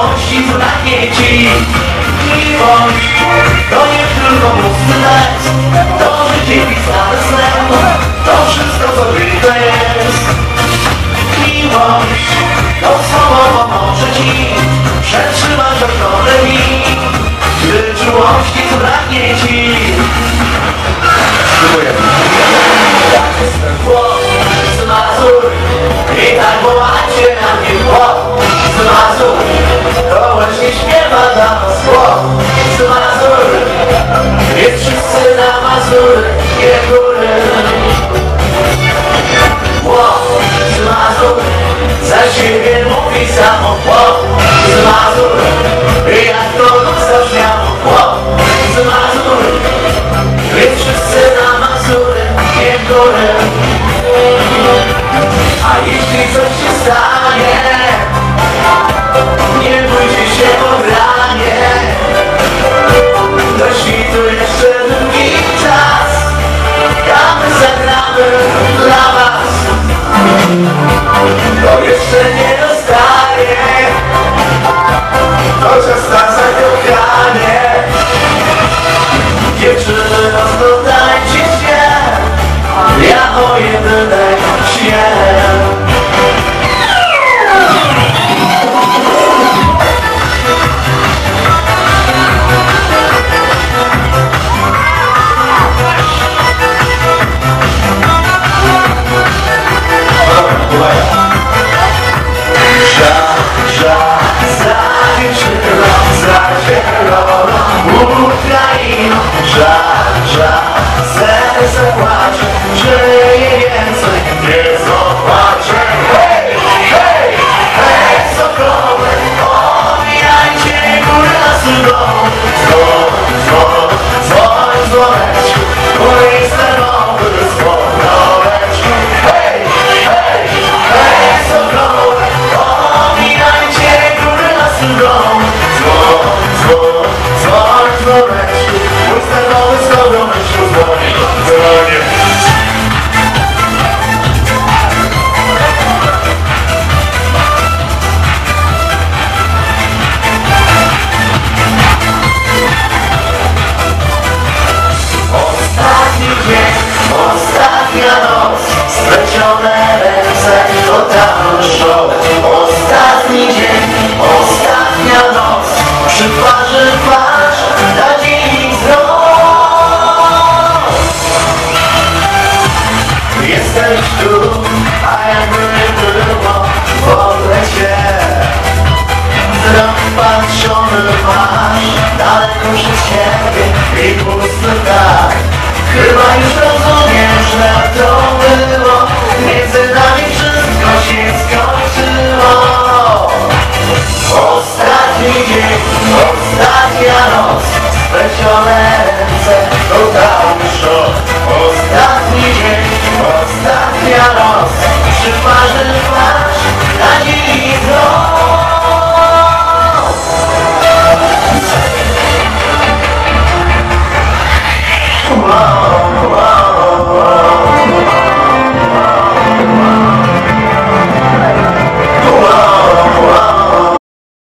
miłości zbraknie ci. Miłość to nie tylko pusty tekst, to życie pisane snem, to wszystko co tylko jest. Miłość to słowo pomoże ci przetrzymać okropne dni, gdy czułości zbraknie ci. Jak jestem chłop z Mazur i tak wołacie na mnie chłop z Mazur, to właśnie śpiewa dla nas chłop z Mazur. Jest wszyscy na Mazury, nie góry. Chłop z Mazur za siebie mówi samo chłop z Mazur. Jak to zabrzmiało chłop z Mazur. Jest wszyscy na Mazury, nie góry. A jeśli coś się stanie, nie bójcie się o granie. Do świtu jeszcze długi czas, a my zagramy dla was. To jeszcze nie dostaje, to czas na zakochanie. Dziewczyny, rozglądajcie się, ja o jedynej śnie. Serce płacze, żyje więcej, nie zobaczę. Hej, hej, hej, sokoły, omijajcie góry lasy dom. Dzwoń, dzwoń, dzwoń, dzwoneczku, mój sterowy dzwoneczku. Hej, hej, hej, sokoły, omijajcie góry lasy dom. Dzwoń, dzwoń, dzwoń, dzwoneczku, mój sterowy dzwoneczku dzwoni. Ostatni dzień, ostatnia noc, splecione ręce totalny show. Ostatni dzień, ostatnia noc, przy twarzy twarz, nadziei wzrok. Jesteś tu, a jakby nie było w ogóle cię. Wzrok patrzony masz, daleko przed siebie i